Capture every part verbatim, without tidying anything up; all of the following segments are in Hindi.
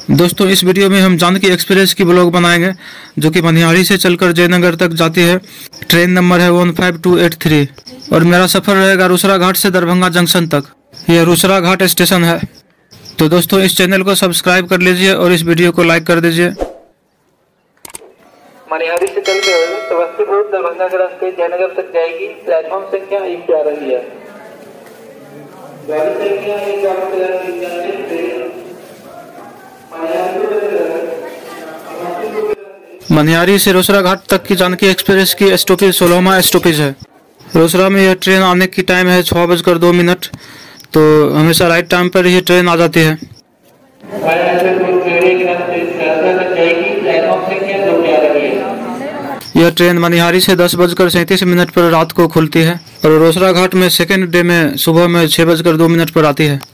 दोस्तों इस वीडियो में हम जानकी एक्सप्रेस की ब्लॉग बनाएंगे जो कि मनिहारी से चलकर जयनगर तक जाती है। ट्रेन नंबर है one five two eight three और मेरा सफ़र रहेगा रूसरा घाट से दरभंगा जंक्शन तक। यह रूसरा घाट स्टेशन है। तो दोस्तों इस चैनल को सब्सक्राइब कर लीजिए और इस वीडियो को लाइक कर दीजिए। मनिहारी से चलकर समस्तीपुर दरभंगा के रास्ते जयनगर तक जाएगी। प्लेटफॉर्म संख्या एक पे आ रही है। गाड़ी संख्या एक मनिहारी से रोसड़ा घाट तक की जानकी एक्सप्रेस की स्टॉपेज सोलहवां स्टॉपेज है। रोसड़ा में यह ट्रेन आने की टाइम है छः बजकर दो मिनट, तो हमेशा राइट टाइम पर ही ट्रेन आ जाती है। यह ट्रेन मनिहारी से दस बजकर सैंतीस मिनट पर रात को खुलती है और रोसड़ा घाट में सेकेंड डे में सुबह में छः बजकर दो मिनट पर आती है।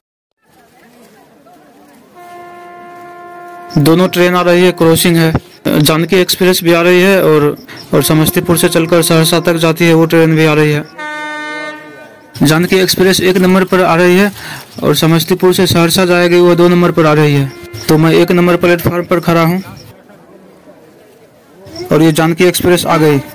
दोनों ट्रेन आ रही है, क्रॉसिंग है। जानकी एक्सप्रेस भी आ रही है और और समस्तीपुर से चलकर सहरसा तक जाती है, वो ट्रेन भी आ रही है। जानकी एक्सप्रेस एक नंबर पर आ रही है और समस्तीपुर से सहरसा जाएगी, वो दो नंबर पर आ रही है। तो मैं एक नंबर प्लेटफार्म पर खड़ा हूँ और ये जानकी एक्सप्रेस आ गई।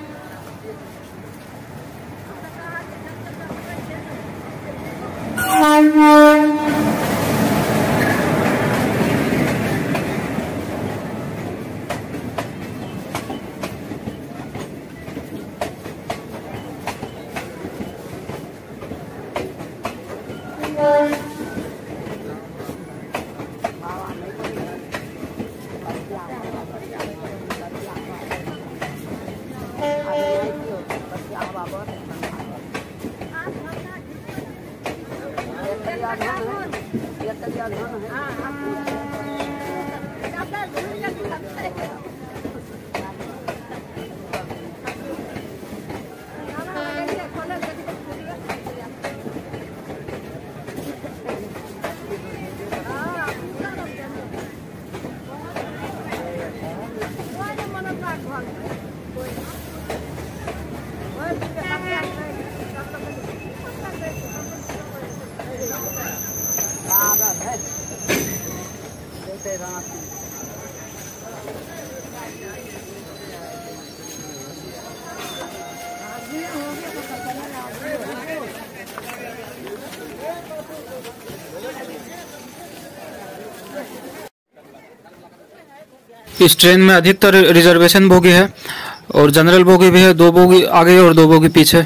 इस ट्रेन में अधिकतर रिजर्वेशन बोगी है और जनरल बोगी भी है, दो बोगी आगे और दो बोगी पीछे।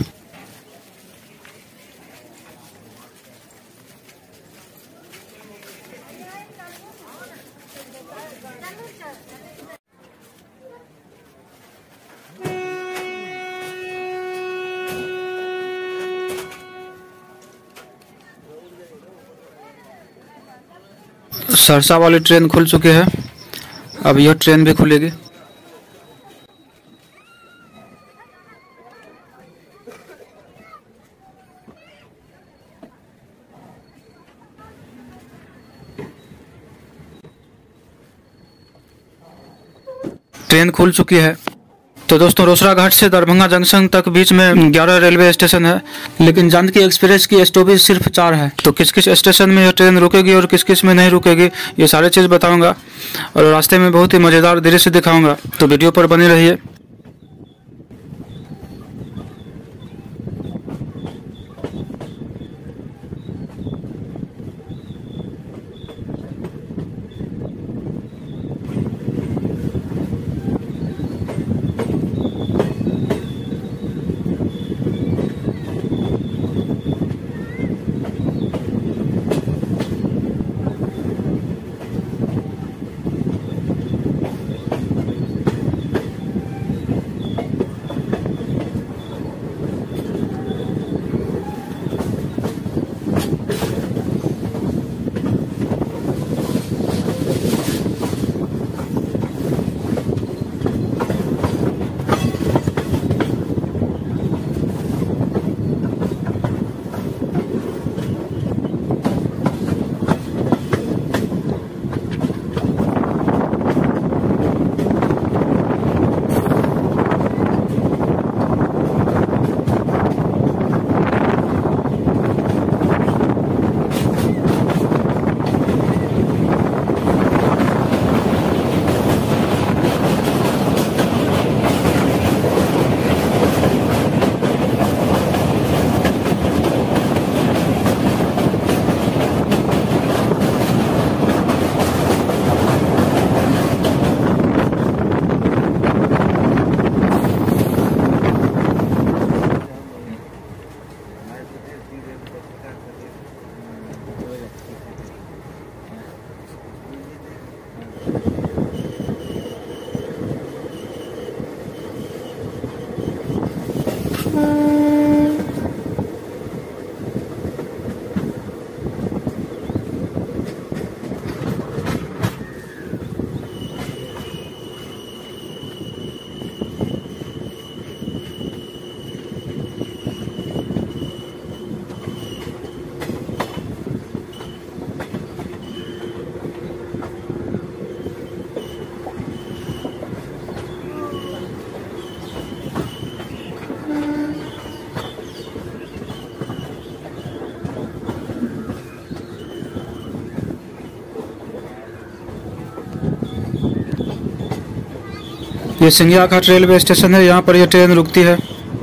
सहरसा वाली ट्रेन खुल चुकी है, अब यह ट्रेन भी खुलेगी। ट्रेन खुल चुकी है। तो दोस्तों रोसड़ा घाट से दरभंगा जंक्शन तक बीच में ग्यारह रेलवे स्टेशन है, लेकिन जानकी एक्सप्रेस की स्टॉपेज सिर्फ चार है। तो किस किस स्टेशन में यह ट्रेन रुकेगी और किस किस में नहीं रुकेगी, ये सारे चीज़ बताऊंगा और रास्ते में बहुत ही मज़ेदार दृश्य दिखाऊंगा। तो वीडियो पर बने रहिए। ये सिंगिया घाट रेलवे स्टेशन है, यहाँ पर यह ट्रेन रुकती है।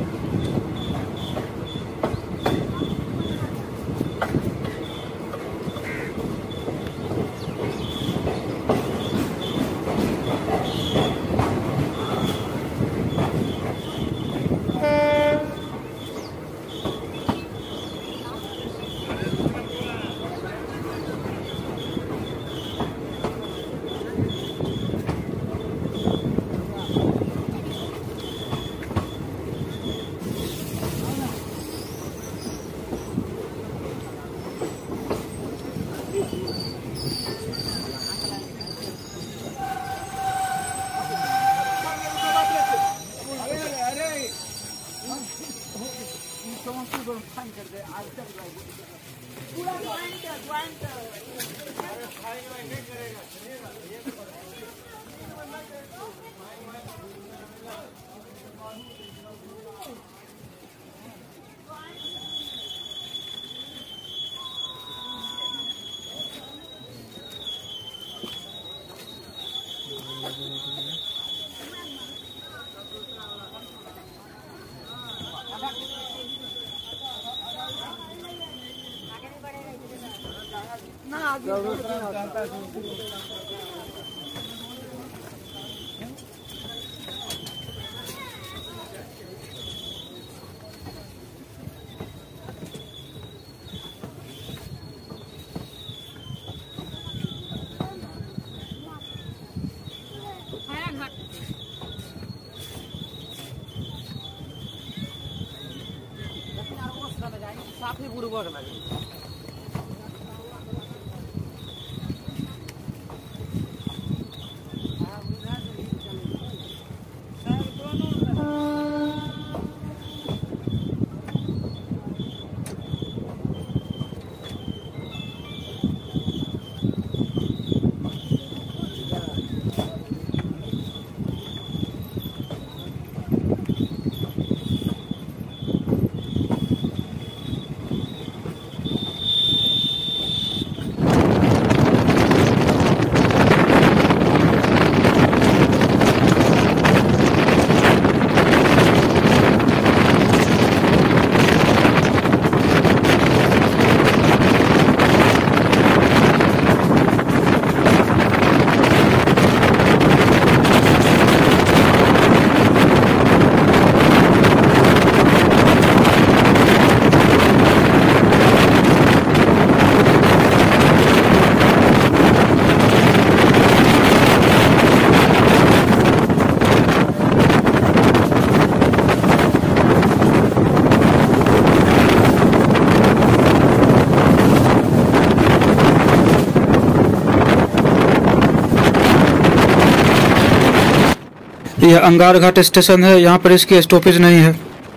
यह अंगार घाट स्टेशन है, यहाँ पर इसकी स्टॉपेज नहीं है।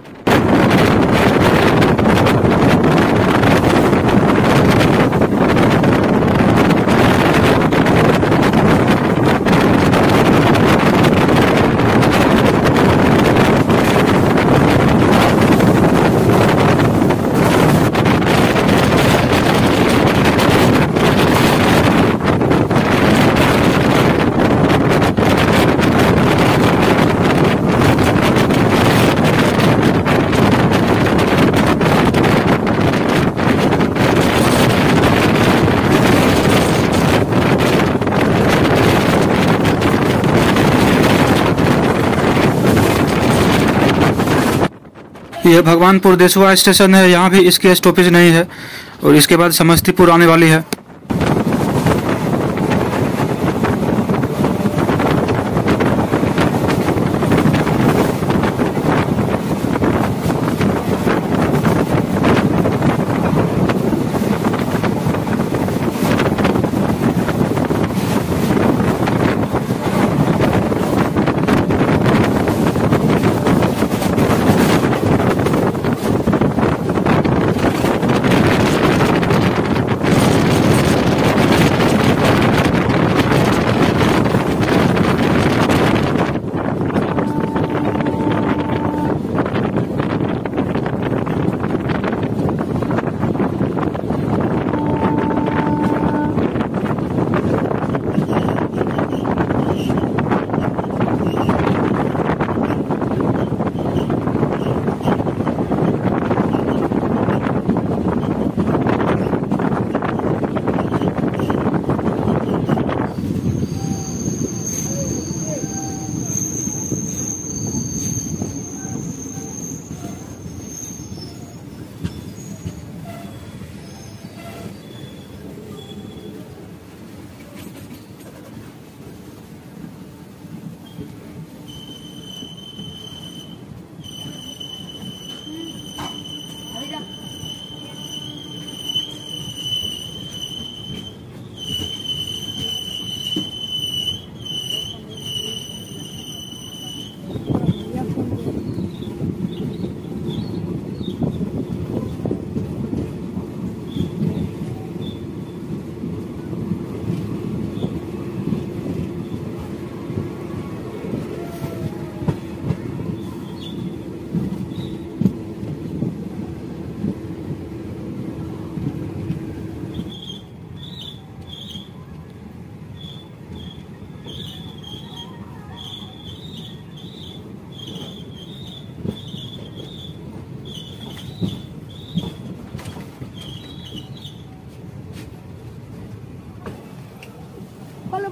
यह भगवानपुर देशवा स्टेशन है, यहाँ भी इसकी स्टॉपेज नहीं है और इसके बाद समस्तीपुर आने वाली है।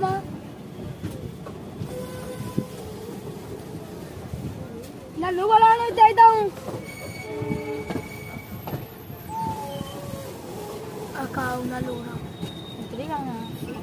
मामा नल्लू को लाना चाहता हूँ अकाउ ना लोना इतनी गाना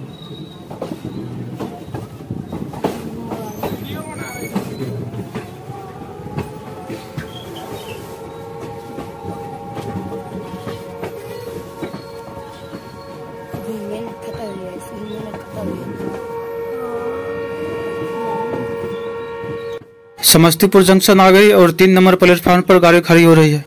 समस्तीपुर जंक्शन आ गई और तीन नंबर प्लेटफॉर्म पर गाड़ी खड़ी हो रही है।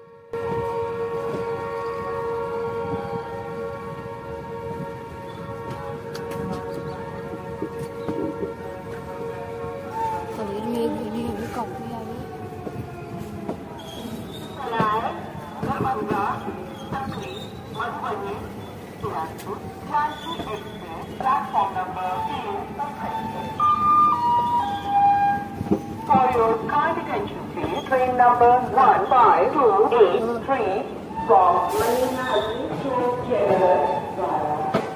For your kind attention, please, train number one five two eight three from Manila to Kerala.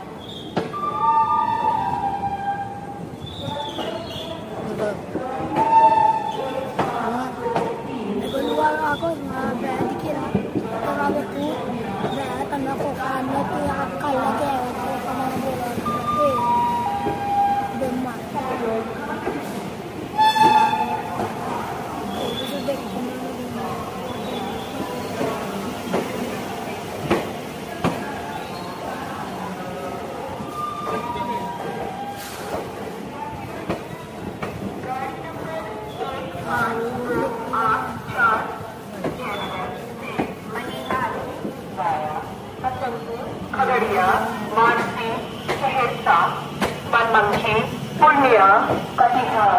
Ako na bad kira para ko na tanda ko ano ko akala ke ko kama bola ke demma Khagaria, Mansi, Saharsa, Banmankhi, Purnia, Katihar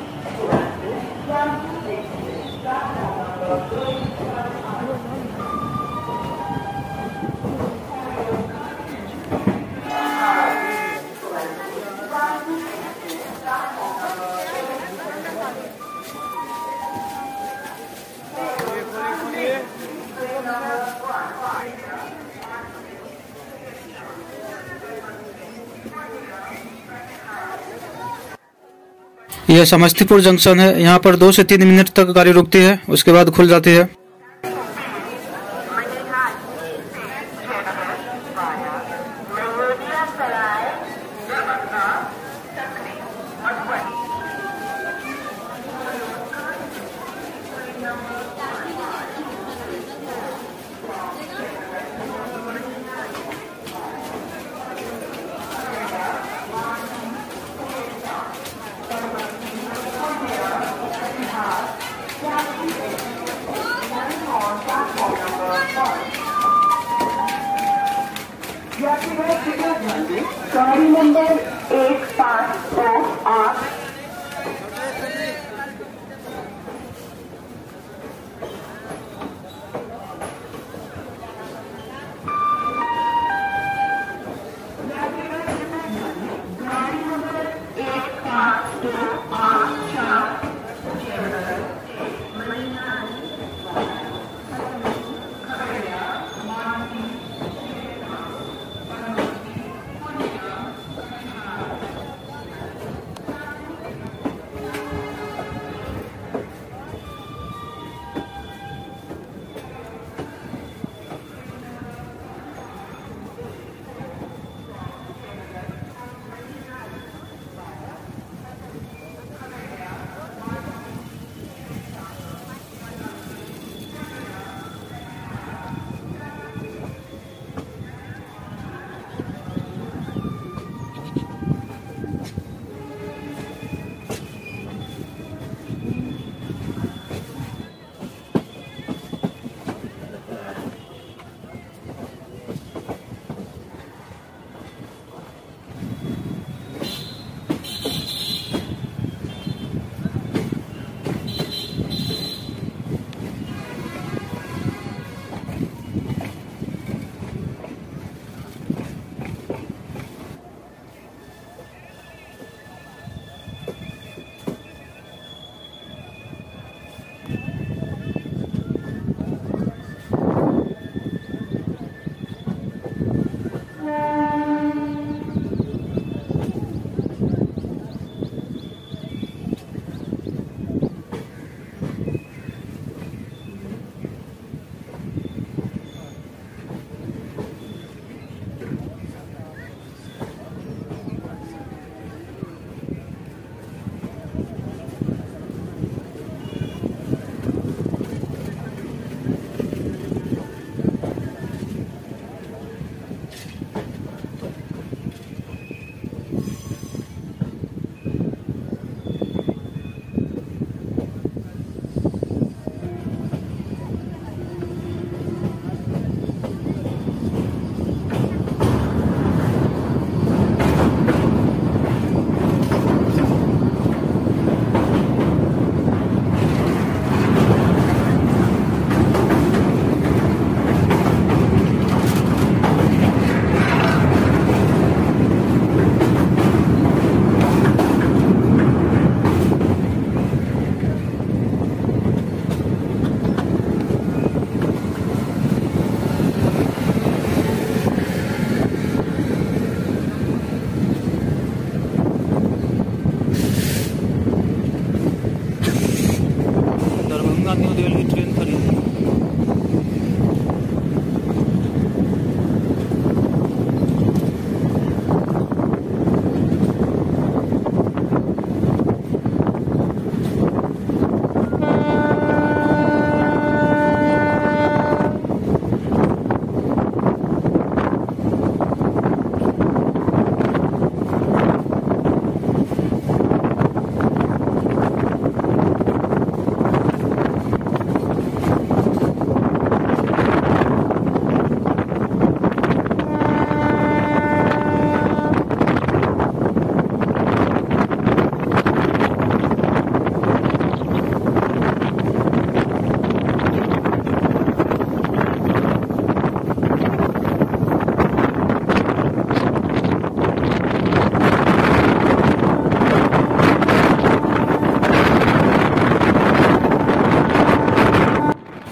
यह समस्तीपुर जंक्शन है। यहाँ पर दो से तीन मिनट तक गाड़ी रुकती है, उसके बाद खुल जाती है।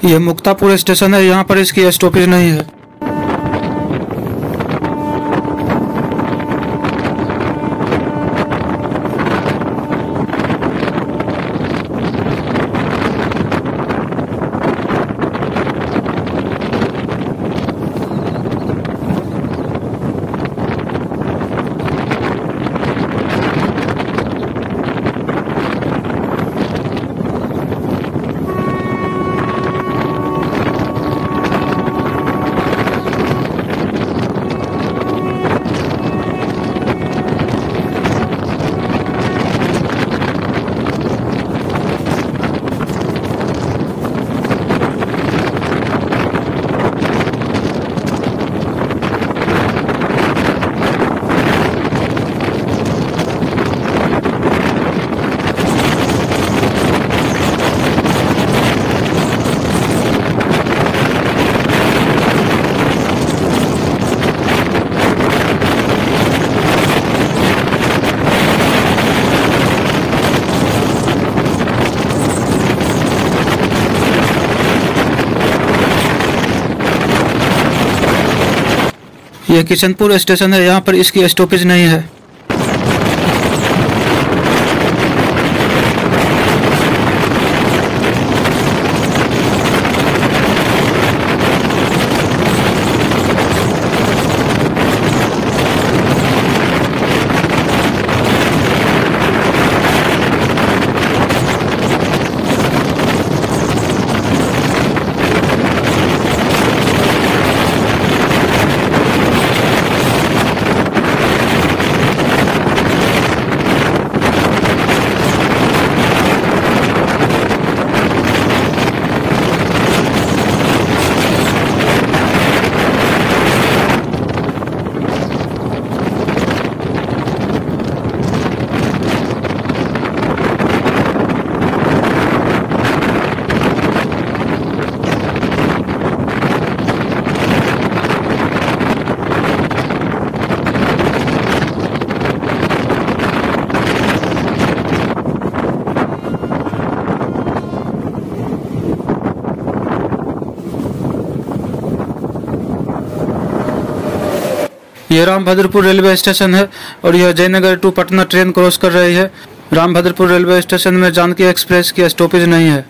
यह मुक्तापुर स्टेशन है, यहाँ पर इसकी स्टॉपेज नहीं है। यह किशनपुर स्टेशन है, यहाँ पर इसकी स्टॉपेज नहीं है। यह रामभद्रपुर रेलवे स्टेशन है और यह Jaynagar to Patna train cross कर रही है। रामभद्रपुर रेलवे स्टेशन में जानकी एक्सप्रेस की स्टॉपेज नहीं है।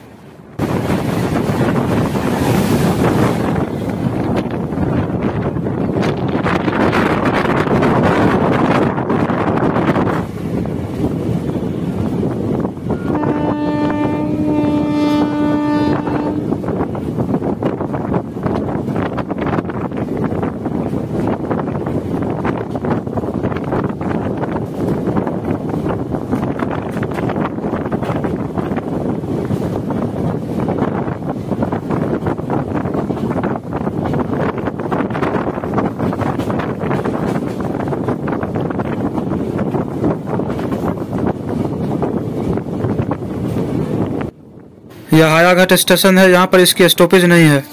यह हायाघाट स्टेशन है, यहाँ पर इसकी स्टॉपेज नहीं है।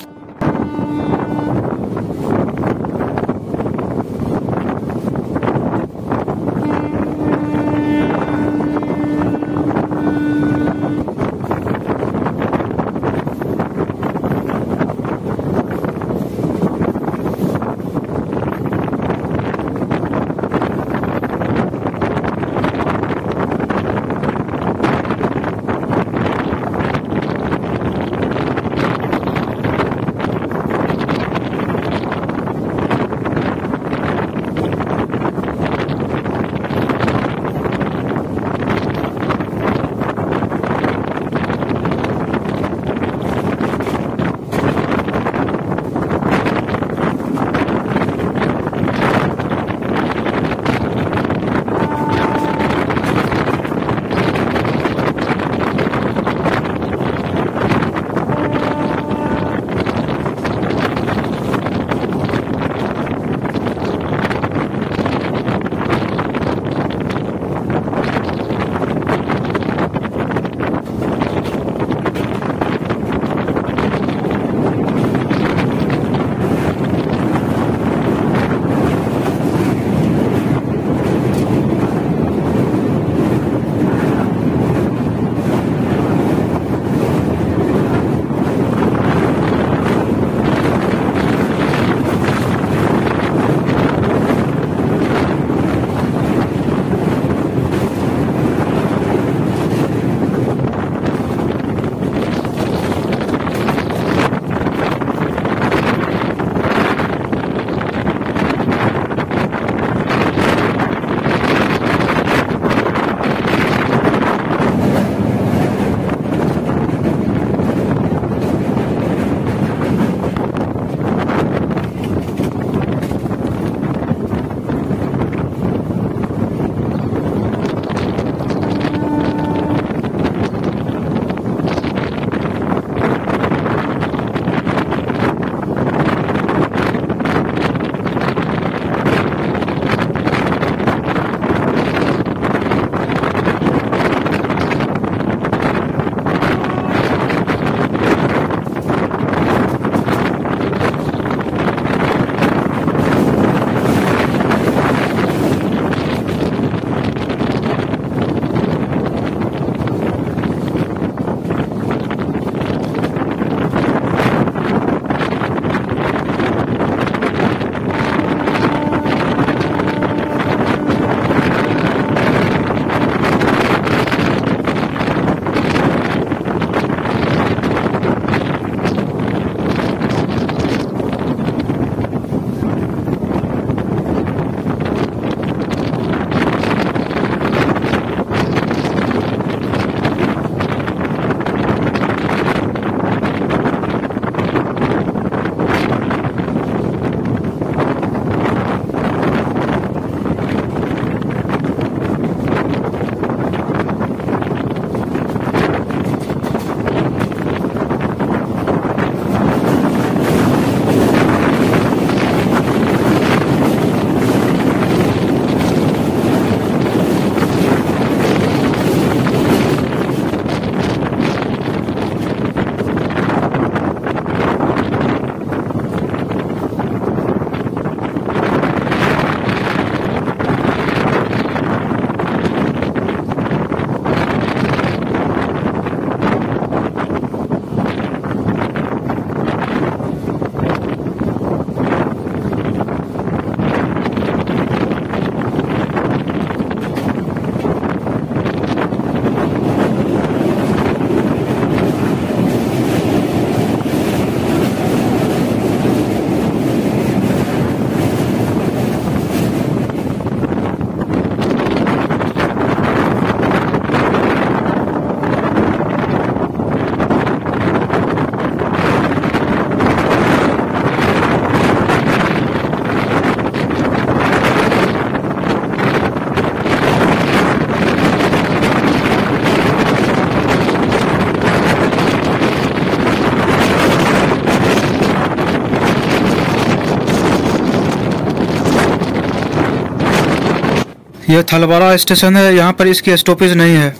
यह थलवाड़ा स्टेशन है, यहाँ पर इसकी स्टॉपेज नहीं है।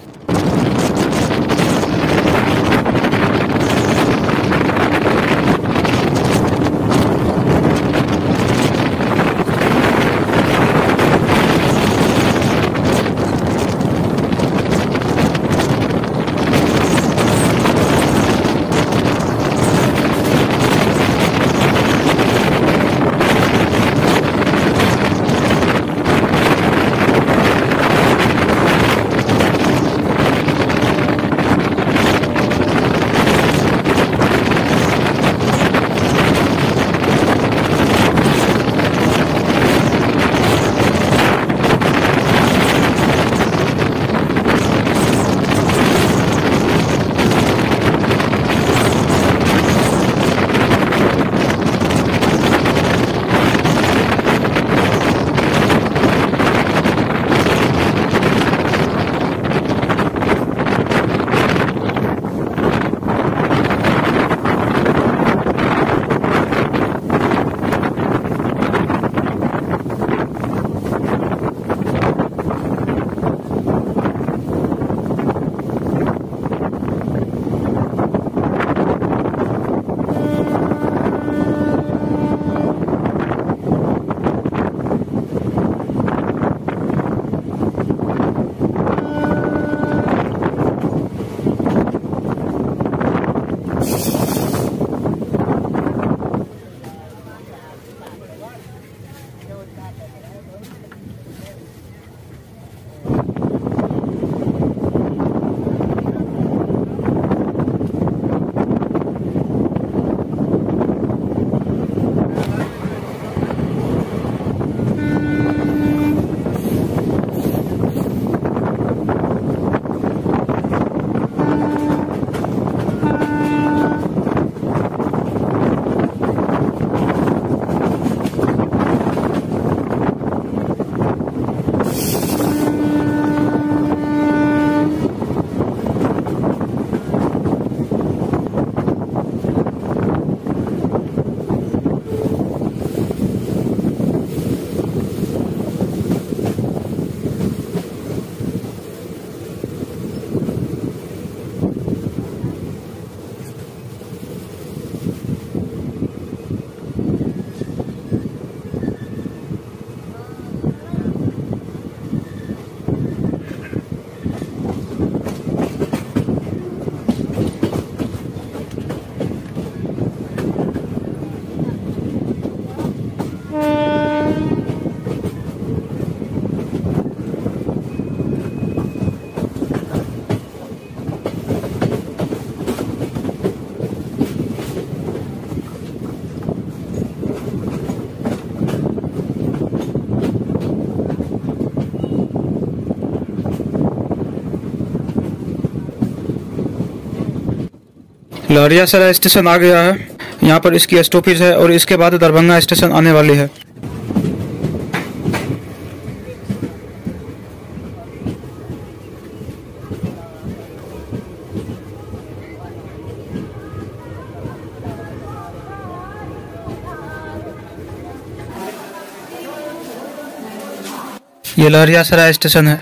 लहरियासराय स्टेशन आ गया है। यहाँ पर इसकी स्टॉपेज है और इसके बाद दरभंगा स्टेशन आने वाली है। ये लहरियासराय स्टेशन है।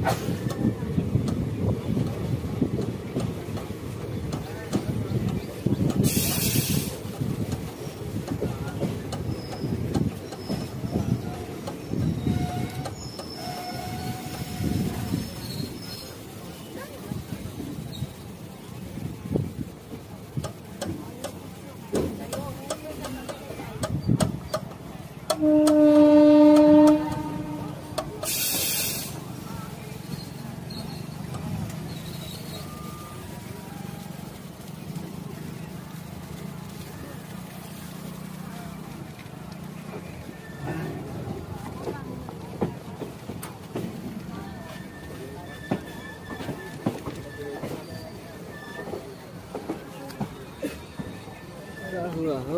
हुआ हो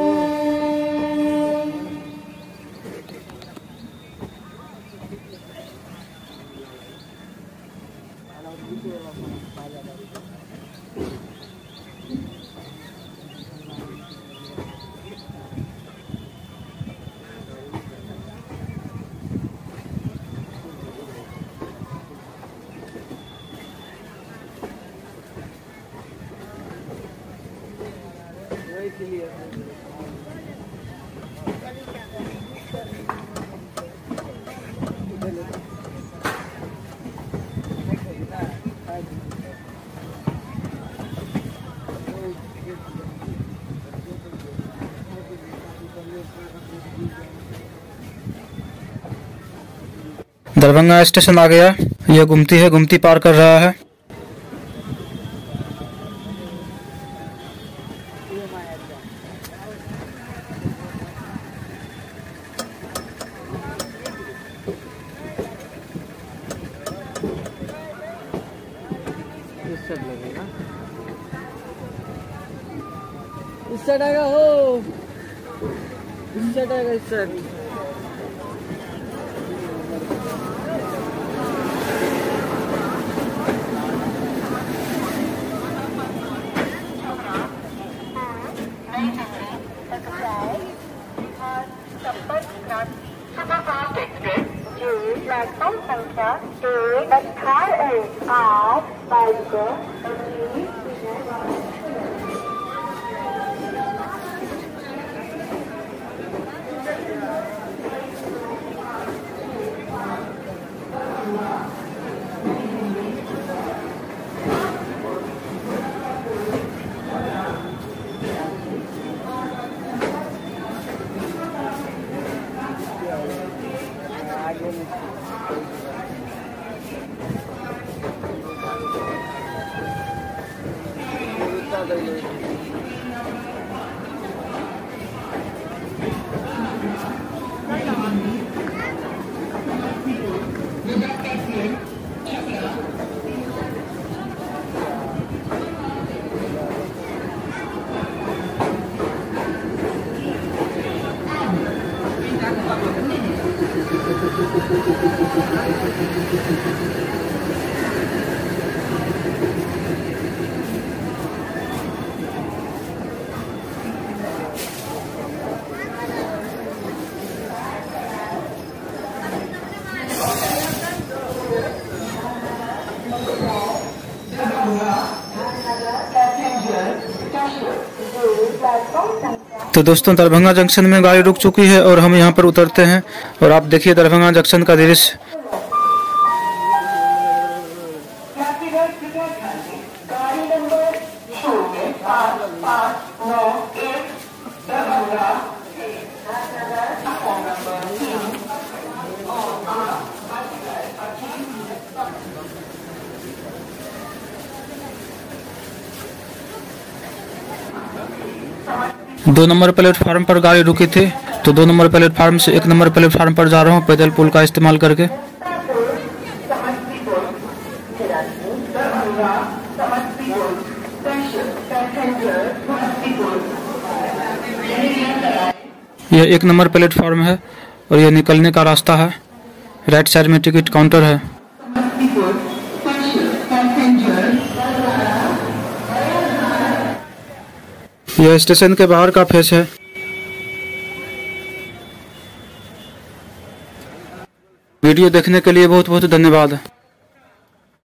दरभंगा स्टेशन आ गया। यह गुमती है, गुमती पार कर रहा है। इस साइड लगेगा, इस साइड आएगा हो, इस साइड आएगा, इस साइड। प्लेटफॉर्म संख्या एक अठारह आठ बाईस तो दोस्तों दरभंगा जंक्शन में गाड़ी रुक चुकी है और हम यहां पर उतरते हैं और आप देखिए दरभंगा जंक्शन का दृश्य। दो नंबर प्लेटफार्म पर गाड़ी रुकी थी, तो दो नंबर प्लेटफार्म से एक नंबर प्लेटफार्म पर जा रहा हूँ पैदल पुल का इस्तेमाल करके। यह एक नंबर प्लेटफार्म है और यह निकलने का रास्ता है। राइट साइड में टिकट काउंटर है। यह स्टेशन के बाहर का फेस है। वीडियो देखने के लिए बहुत बहुत धन्यवाद।